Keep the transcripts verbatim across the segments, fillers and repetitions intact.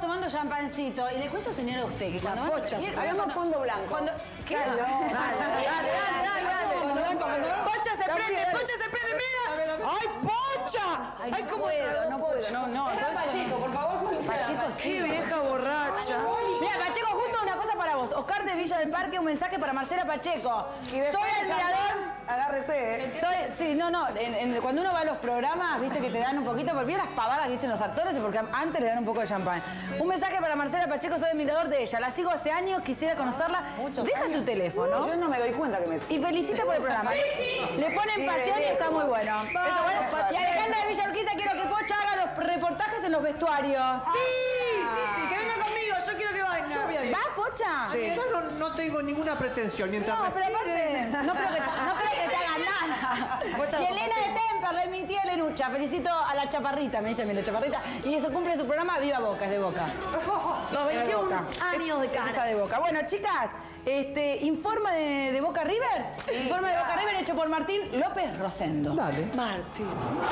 tomando champancito. Y le cuento, señora, a usted que cuando... Pocha. Hagamos fondo blanco. Cuando... ¿Qué? Dale, dale, dale, dale, dale. Pocha se prende, Pocha se prende, mira. ¡Ay, Pocha! Ay, Ay, no cómo puedo, no puedo, no, no. Pacheco, por favor. Pacheco, sí. Qué vieja borracha. Mira, Pacheco, justo una cosa para vos. Oscar de Villa del Parque, un mensaje para Marcela Pacheco. Soy admirador. Agárrese, ¿eh? Soy, sí, no, no. En, en, cuando uno va a los programas, viste que te dan un poquito, porque las pavadas que dicen los actores, porque antes le dan un poco de champán. Un mensaje para Marcela Pacheco, soy admirador de ella. La sigo hace años, quisiera conocerla. Deja su teléfono. Yo no me doy cuenta que me Y felicita por el programa. Le ponen Sí, pasión y bebé. está muy bueno. Eso bueno. Y Pacheco. Alejandra de Villa Urquiza, quiero que Pocha haga los reportajes en los vestuarios. Sí, sí, sí, que venga conmigo, yo quiero que venga. ¿Va, Pocha? Sí. No, no tengo ninguna pretensión. Mientras No, pero respire- aparte, no creo que, no creo que te hagan nada. Pocha, Y Elena de Temperley, mi tía Lenucha. Felicito a la chaparrita, me dice mi la chaparrita. Y eso cumple su programa Viva Boca, es de Boca. Los veintiún años de Esa cara. de Boca. Bueno, chicas, este, informa de, de Boca River. Informe de Boca River hecho por Martín López Rosendo. Dale. Martín.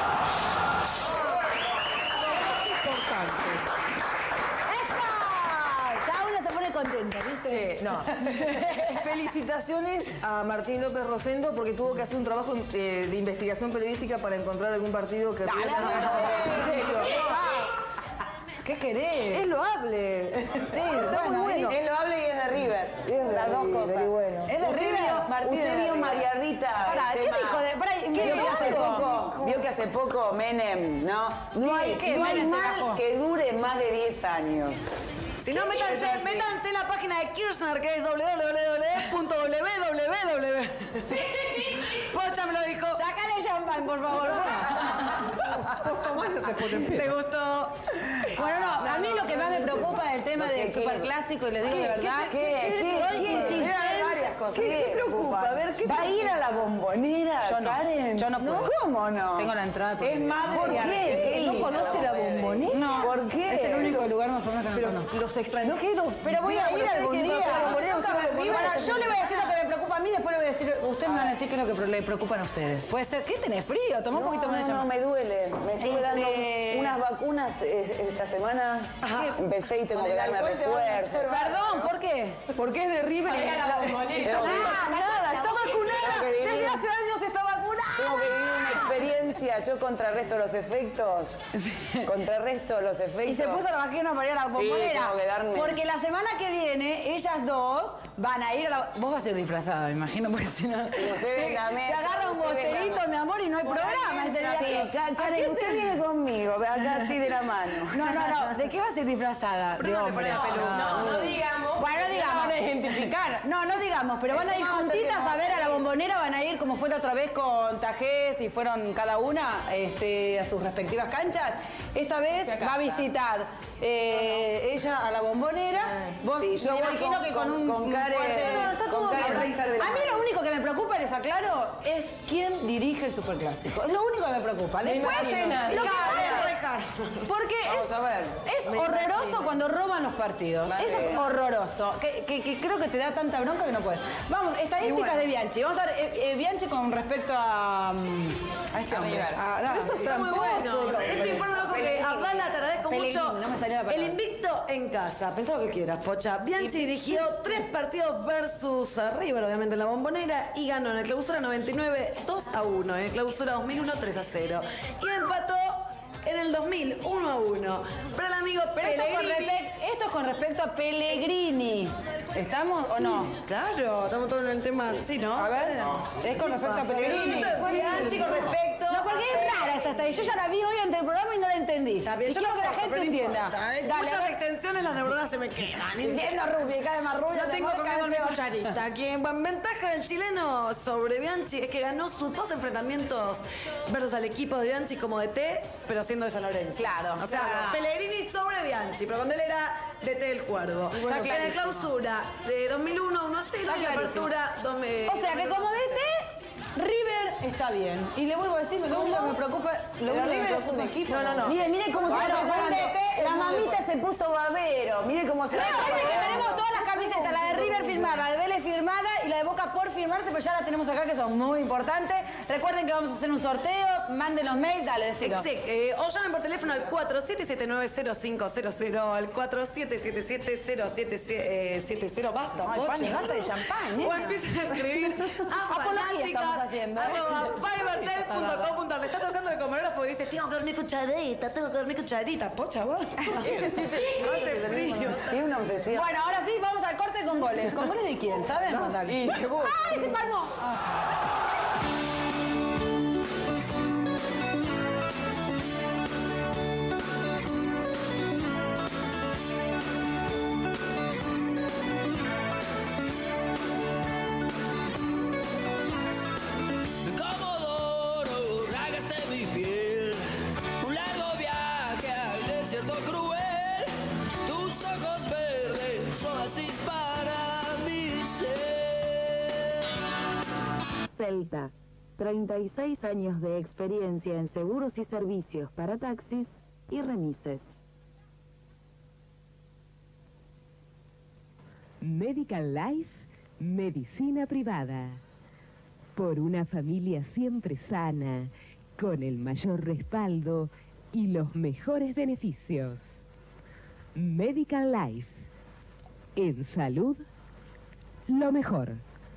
Importante. ¡Epa! Ya uno se pone contenta, ¿viste? Sí, no. Felicitaciones a Martín López Rosendo porque tuvo que hacer un trabajo eh, de investigación periodística para encontrar algún partido que... Dale, River- dale, En serio. ¿Qué querés? Es loable. Sí, Está muy bueno. Es loable y es de River. Las dos cosas. bueno. ¿Es de Usted River? vio- Martín Usted de vio River. María Rita. Pará, el ¿qué tema- dijo de- pará, ¿qué Vio que hace dijo? poco, vio que hace poco Menem, ¿no? No hay, ¿qué? no hay Menem se mal bajó. que dure más de diez años. Si no, métanse, métanse en la página de Kirchner, que es doble u doble u doble u punto doble u doble u doble u. Pocha me lo dijo. Sacale champán, por favor. Vos tomás y te ponen pie. ¿Te gustó? Bueno, no, a mí lo que más me preocupa del tema Lo que del quiero. superclásico, y les digo de verdad, ¿Qué? ¿Qué? soy ¿Qué? insistente. Debe haber varias cosas. ¿Qué- qué preocupa? A ver, ¿qué ¿Va a ir a la bombonera, Yo no. Karen? Yo no puedo. ¿Cómo no? Tengo la entrada porque- Es madre ¿Por de qué? Argentina. ¿Qué ¿No hizo? conoce la bombonera? No. ¿Por qué? Es el único lugar más o menos que no Pero conozco. los extranjeros... Pero voy a ir Dígame, algún ¿ustedes día. quieren conocer la bombonera? Nunca ¿Ustedes me- van a Bueno, ir? yo le voy a decir lo que me preocupa a mí, después le voy a decir, ustedes me van a decir qué es lo que le preocupan a ustedes. Puede ser, ¿qué tenés frío? Toma un No, poquito más de no, no, champán. me duele. Me estuve Este- dando unas vacunas eh, esta semana. Empecé y tengo que darme refuerzo. Perdón, ¿por qué? Porque es de River y... Tengo que- Ah, nada, está vacunada. Tengo que vivir- Desde hace años está vacunada. Tengo que vivir una experiencia. Yo contrarresto los efectos. Contrarresto los efectos. Y se puso la vacuna para ir a la Sí, bombonera. tengo que darme. Porque la semana que viene, ellas dos van a ir a la... Vos vas a ir disfrazada, me imagino, porque si no... Sí, usted ve en la te mesa, agarra un usted ve en la botelito, mesa. mi amor, y no hay programa ese día. Sí, Ka- Karen, usted viene conmigo, acá así de la mano. No, no, no. ¿De qué vas a ir disfrazada? De Primero le hombre. pone la peluca. No, No digamos. Bueno, no digamos. Van a identificar. No, no digamos, pero van a ir juntitas a ver a la bombonera, van a ir como fue la otra vez con Tajés y fueron cada una este, a sus respectivas canchas. Esta vez va a visitar eh, ella a la bombonera. Vos, Sí, yo me voy imagino con- que con con- un con Karen- fuerte- No, no, está con todo Karen bien. Richard de la A mí mano. lo único que me preocupa, les aclaro, es quién dirige el superclásico. Es lo único que me preocupa. Después, imagino. lo que Ricardo, porque Vamos es, a ver. es horroroso cuando roban los partidos. Eso es horroroso. Que, que- que creo que te da tanta bronca que no puedes. Vamos, estadísticas de Bianchi. Vamos a ver, eh, eh, Bianchi con respecto a, mm, a este hombre. A- a- Eso es Está muy tramposo. bueno. Este informe loco que Abdala te agradezco Pellegrini, mucho. no me salió la palabra. El invicto en casa. Pensá lo que quieras, Pocha. Bianchi dirigió tres partidos versus a River, obviamente en la bombonera, y ganó en el clausura noventa y nueve dos a uno. En el clausura dos mil uno tres a cero. Y empató en el dos mil uno a uno. Pero el amigo Pero esto, con Pellegrini... respect- esto es con respecto a Pellegrini. ¿Estamos o no? Claro, estamos todos en el tema, sí, ¿no? A ver, es con respecto a Pellegrini. Bianchi con respecto... No, porque es rara esa estadística. Yo ya la vi hoy ante el programa y no la entendí. Está bien, y yo quiero que la tampoco, gente pero no entienda. importa, ¿eh? Dale, Muchas a ver. extensiones, las neuronas se me quedan. Entiendo, Rubi, cada vez más rubio. Lo tengo conmigo en mi cucharita. Quien en ventaja del chileno sobre Bianchi es que ganó sus dos enfrentamientos versus al equipo de Bianchi como D T, pero siendo de San Lorenzo. Claro. O sea, Claro. Pellegrini sobre Bianchi, pero cuando él era D T del Cuervo. Está en la clarísimo. clausura de dos mil uno uno a cero Está y la clarísimo. apertura dos mil. O sea que como de este, River está está bien. Y le vuelvo a decir, lo único que me preocupa... Lo único que me River es un preocupa... equipo. No, no, no. Mire, mire cómo se Bueno, va preparando. Tete, La es muy mamita fuerte. se puso babero. Mire cómo se va Recuerden que preparando. tenemos todas las camisetas, la de River firmada, la de Vélez firmada y la de Boca por firmarse, pero ya la tenemos acá, que son muy importantes. Recuerden que vamos a hacer un sorteo, manden los mails, dale, decilo. Sí, eh, o llamen por teléfono al cuatro siete siete nueve cero cinco cero cero, al cuatro siete siete siete cero siete siete cero. Basta, Ay, Pocha. Pani, basta de champán, O nena. empiecen a escribir a Apología estamos fanática haciendo, ¿eh? arroba fivertel punto com punto ar. Le está tocando el camarógrafo y dice, tengo que dormir cucharita, tengo que dormir cucharita. Pocha, vos. Hace frío. Tiene una obsesión. Bueno, ahora sí, vamos al corte con goles. ¿Con goles de quién? ¿Sabemos? Dale. ¡Ay, se palmó! Comodoro, hágase mi piel, un largo viaje al desierto cruel, tus ojos verdes son así para mi ser. Celta, treinta y seis años de experiencia en seguros y servicios para taxis y remises. Medical Life, medicina privada. Por una familia siempre sana, con el mayor respaldo y los mejores beneficios. Medical Life. En salud, lo mejor.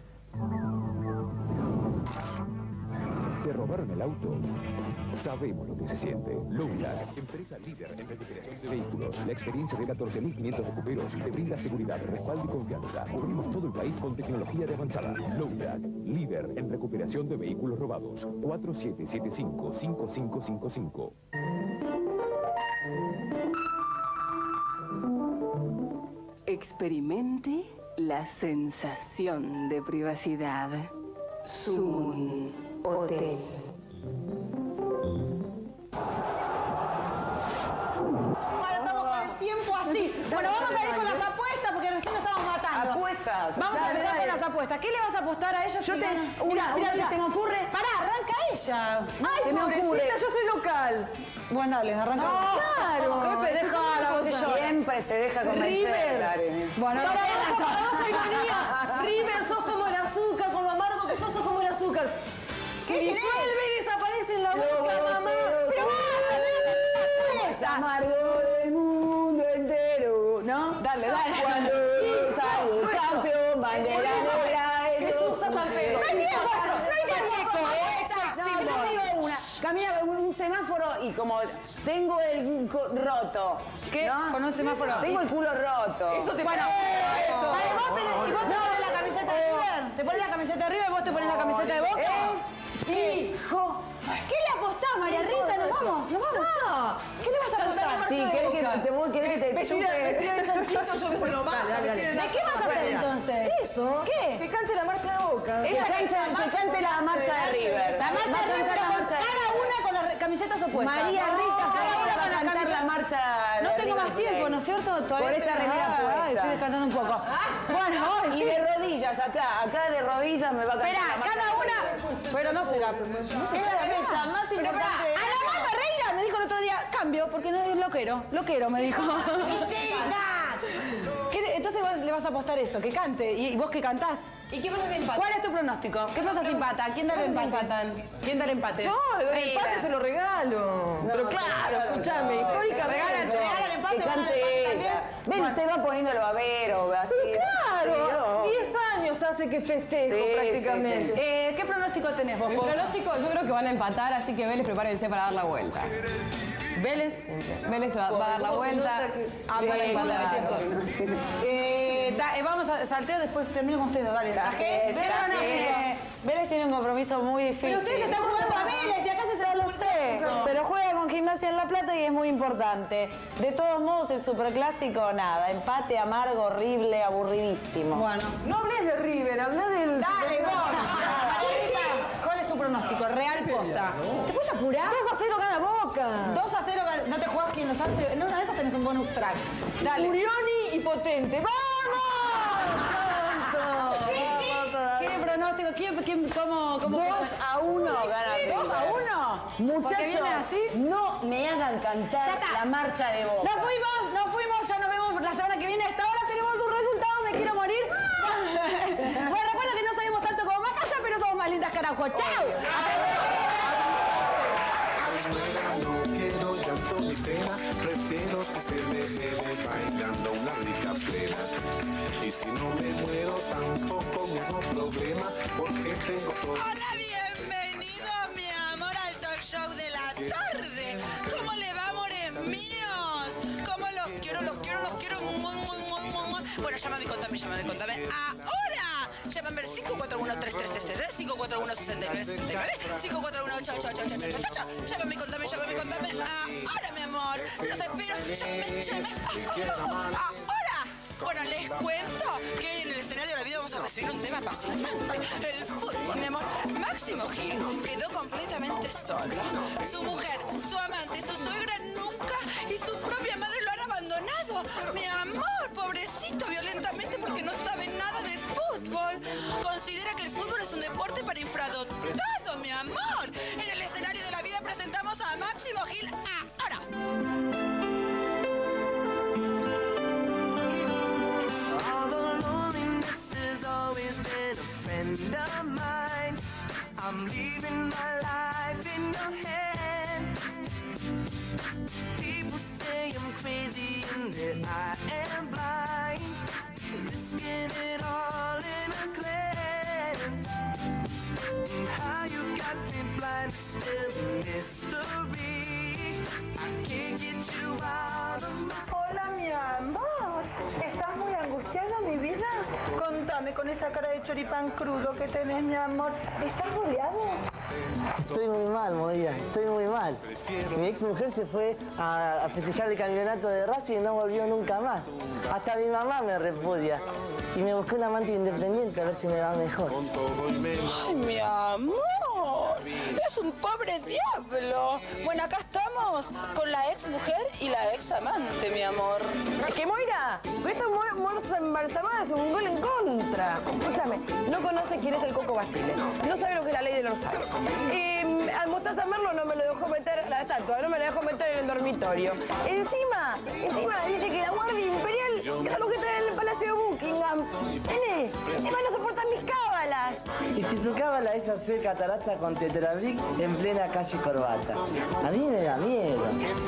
¿Te robaron el auto? Sabemos lo que se siente. Lowlag, empresa líder en recuperación de vehículos. La experiencia de catorce mil quinientos recuperos te brinda seguridad, respaldo y confianza. Cubrimos todo el país con tecnología de avanzada. Lowlag, líder en recuperación de vehículos robados. cuatro siete siete cinco, cinco cinco cinco cinco. Experimente la sensación de privacidad. Sun Hotel. Ahora estamos con el tiempo así. Bueno, vamos a ir con las apuestas porque recién nos estamos matando. Apuestas. Vamos a Dale, empezar dale. con las apuestas. ¿Qué le vas a apostar a ella? Yo si te- gana? una- Mira, una mira, que mira. se me ocurre. Pará, arranca ella. Ay, Se me pobrecita, ocurre. yo soy local. Bueno, dale, arranca. Claro. Pepe, deja la botella. Siempre se deja convencer. River. Dale. Bueno, Para dale. vos, para vos, ironía. River, sos como el azúcar, con lo amargo que sos, sos como el azúcar. Se disuelve y desaparece en la boca, mamá. Pero Es amargo del mundo entero, ¿no? Dale, dale. Cuando salió el campeón, bandera negra. Jesús, estás al pedo. No hay tiempo, no hay tiempo. No, yo te digo una. Camina con un semáforo y como tengo el co- roto. ¿Qué? ¿no? Con un semáforo. Tengo el culo roto. Eso te Bueno, Eso. vale, vos tenés, y vos te pones la camiseta de River. Te pones la camiseta de River y vos te pones la camiseta de Boca. Hijo. ¿Qué le apostás, María Rita? ¿Nos vamos? ¿Nos vamos? ¿Qué le vas a apostar? Sí, ¿querés que te, vos querés que te Vestida, chupe? vestida de chanchito, yo Bueno, basta, Dale, dale, que tienen dale. ¿De qué vas a hacer entonces? Eso. ¿Qué? Que cante la marcha de Boca. Que cante, que cante la marcha de River. La marcha Va a de River, cantar pero la con marcha de- cada una con las camisetas opuestas. María Rita, cada una va con a la cantar camiseta. la marcha de No tengo River más tiempo, Plate. ¿no es cierto? Todavía Por esta estoy- remera Ay, puesta. estoy descansando un poco. Bueno, hoy Y de rodillas acá, acá de rodillas me va a cantar Espera, la marcha cada de una. River. Pero no será. Es la fecha más Pero pará, importante. Ana Mar Ferreira me dijo el otro día, cambio, porque no es loquero. Loquero me dijo. ¿Qué le- Entonces vos le vas a apostar eso, que cante. ¿Y y vos que cantás? ¿Y qué pasa si empatan? ¿Cuál es tu pronóstico? ¿Qué pasa si empata? ¿Quién da el ¿Qué pasa si empate? empatan? ¿Quién da el empate? Yo, el River. empate se lo regalo. Pero claro, escúchame, histórica Regala el- regala el empate, Que van al cante empate ella. también. Ven, se va poniendo el babero, así. Claro, Sí, diez años hace que festejo Sí, prácticamente. sí, sí. Eh, ¿Qué pronóstico tenés vos? Mi Pozo? pronóstico, yo creo que van a empatar, así que Vélez, prepárense para dar la vuelta. Vélez. Vélez va, va a dar la ¿Cómo se vuelta. nota que- Ah, van a Eh, empatar. claro. Eh, da- eh, vamos a salteo, después termino con ustedes, dale. Tajé, ¿Qué? ¿Qué Tajé. pronóstico? Vélez tiene un compromiso muy difícil. Pero ustedes están jugando a Vélez y acá se Ya lo sé, pero juega con Gimnasia en La Plata y es muy importante. De todos modos, el superclásico, nada. Empate amargo, horrible, aburridísimo. Bueno. No hables de River, habla del... Dale, vos. Margarita, ¿cuál es tu pronóstico? Real posta. ¿Te puedes apurar? dos a cero gana Boca. dos a cero, no te jugás quien los hace. En una de esas tenés un bonus track. Dale. Urioni y Potente. ¡Vamos! ¡Tanto! ¿Qué pronóstico tengo. ¿Quién, quién, cómo, cómo? dos a uno gana River. ¿dos a uno? Muchachos, así? no me hagan cantar la marcha de Boca. Nos fuimos, nos fuimos, ya nos vemos la semana que viene. Hasta ahora tenemos un resultado, me quiero morir. Bueno, recuerda que no sabemos tanto como Macaya, pero somos más lindas carajo. ¡Chao! No quiero llanto ni pena, prefiero que se me quede bailando una rica plena. Y si no me muero tampoco me hago problema, porque tengo todo. Hola, bienvenido mi amor al talk show de la tarde. ¿Cómo le va, amores míos? ¿Cómo los quiero, los quiero, los quiero? Bueno, llámame, contame, llámame, contame. ¡Ahora! Llámame al cinco cuatro uno, tres tres tres tres, cinco cuatro uno, seis nueve seis nueve, cinco cuatro uno, ocho ocho ocho ocho ocho ocho. Llámame, contame, llámame, contame. Ahora, mi amor. Los espero. Llámame, llámame. Ahora. Bueno, les cuento que en el escenario de la vida vamos a recibir un tema apasionante. El fútbol, mi amor. Máximo Gil quedó completamente solo. Su mujer, su amante, su suegra nunca y su propia madre lo han abandonado. Mi amor, pobrecito, violentamente porque no sabe nada de fútbol. Considera que el fútbol es un deporte para infradotados, mi amor. En el escenario de la vida presentamos a Máximo Gil ahora. Always been a friend of mine. I'm leaving my life in your hands. People say I'm crazy and that I am blind, risking it all in a glance. And how you got me blind is still a mystery. I can't get you out of my... Hola, mi amor. ¿Estás muy angustiada, mi vida? Contame con esa cara de choripán crudo que tenés, mi amor. ¿Estás boleado? Estoy muy mal, Movida, estoy muy mal. Mi ex mujer se fue a, a festejar el campeonato de Racing y no volvió nunca más. Hasta mi mamá me repudia. Y me busqué un amante independiente a ver si me va mejor. Ay, mi amor, es un pobre diablo. Bueno, acá estamos con la ex mujer y la ex amante, mi amor. Es que Moira, esta morsa embalsamada es un gol en contra. Escúchame, no conoce quién es el Coco Basile, no sabe lo que es la ley del Orsay. Eh, al Mostaza Merlo no me lo dejó meter, la estatua, no me la dejó meter en el dormitorio. Encima, encima dice que la Guardia Imperial, que es lo que está en el Palacio de Buckingham. Nene, encima no soportan mis cábalas. Y si tu cábala es hacer catarata con tetrabric en plena calle Corbata. A mí me da miedo.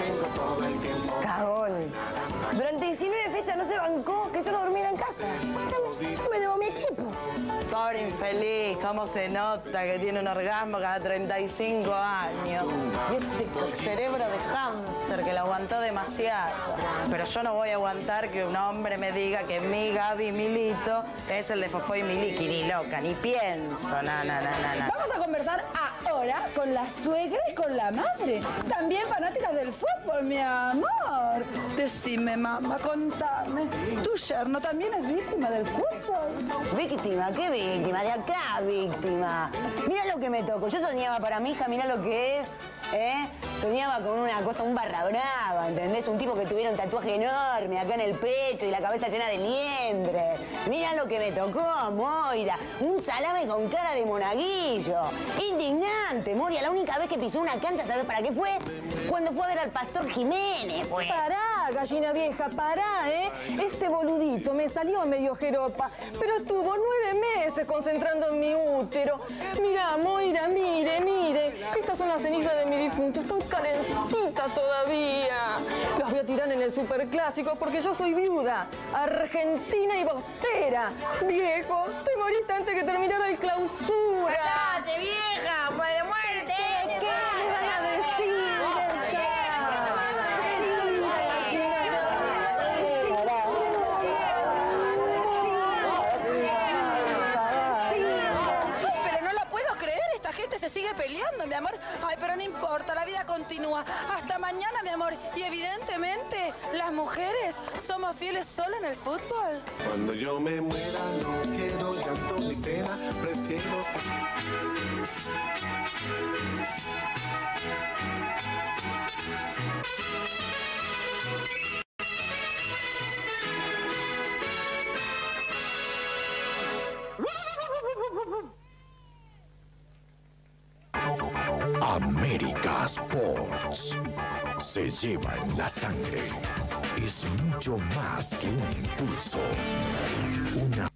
Cagón. Durante diecinueve fechas no se bancó que yo no durmiera en casa. Yo, yo me debo mi equipo. Pobre infeliz, cómo se nota que tiene un orgasmo cada treinta y cinco años. Y este cerebro de hámster que lo aguantó demasiado. Pero yo no voy a aguantar que un hombre me diga que mi Gaby Milito es el de Fofó y Miliki, ni loca, ni pienso, no, no, no, no, no. Vamos a conversar ahora con la suegra y con la madre. También fanáticas del fútbol, mi amor. Decime, mamá, contame. ¿Tu yerno también es víctima del fútbol? ¿Víctima? ¿Qué víctima? De acá, víctima. Mira lo que me tocó. Yo soñaba para mi hija, mira lo que es. ¿Eh? Soñaba con una cosa, un barra brava, ¿entendés? Un tipo que tuviera un tatuaje enorme acá en el pecho y la cabeza llena de liendre. Mira lo que me tocó, Moira. Un salame con cara de monaguillo. Indignante, Moria. La única vez que pisó una cancha, ¿sabés para qué fue? Cuando fue a ver al Pastor Jiménez, pues. Pará, gallina vieja, pará, ¿eh? Este boludito me salió medio jeropa, pero estuvo nueve meses concentrando en mi útero. Mirá, Moira, mire, mire. Estas son las cenizas de mi difunto, están calentitas todavía. Las voy a tirar en el superclásico porque yo soy viuda, argentina y bostera. Viejo, te moriste antes que terminara el clausura. ¡Cállate, vieja! ¡Muere, muerte! ¿Qué le van a decir? Se sigue peleando, mi amor. Ay, pero no importa, la vida continúa. Hasta mañana, mi amor. Y evidentemente, las mujeres somos fieles solo en el fútbol. Cuando yo me muera no quiero llanto ni pena, prefiero... América Sports. Se lleva en la sangre. Es mucho más que un impulso. Una